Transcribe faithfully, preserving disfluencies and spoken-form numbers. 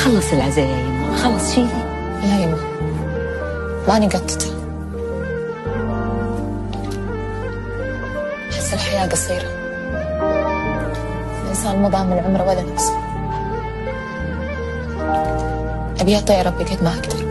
خلص العزاء يا يما، خلص شيلي. لا يما، ماني قطتها. أحس الحياة قصيرة، الإنسان ما ضامن عمره ولا نفسه. أبي أطيع ربي قد ما أقدر.